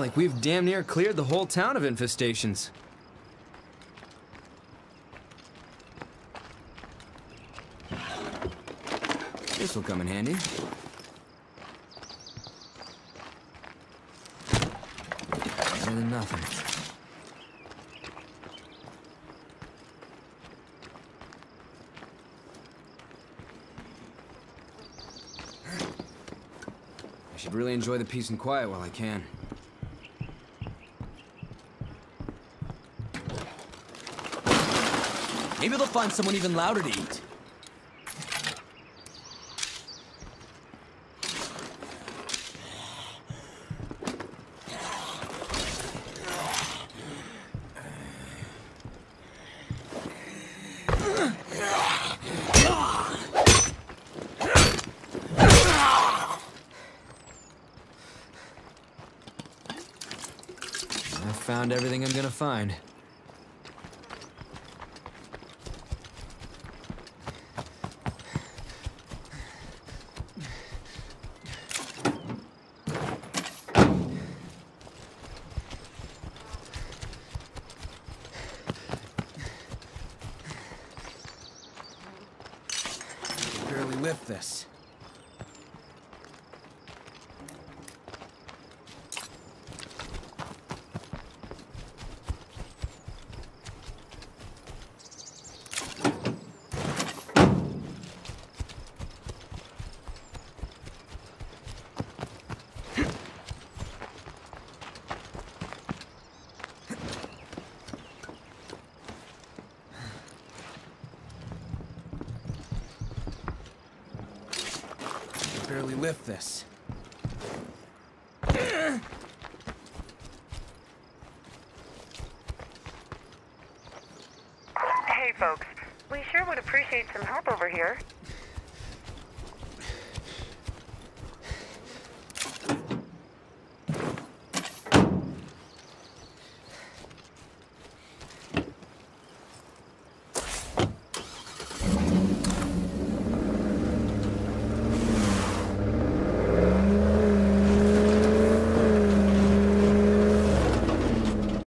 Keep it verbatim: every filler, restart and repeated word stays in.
like we've damn near cleared the whole town of infestations. This will come in handy. Better than nothing. I should really enjoy the peace and quiet while I can. Maybe they'll find someone even louder to eat. I found everything I'm gonna find. Barely lift this. Barely lift this. Hey folks, we sure would appreciate some help over here.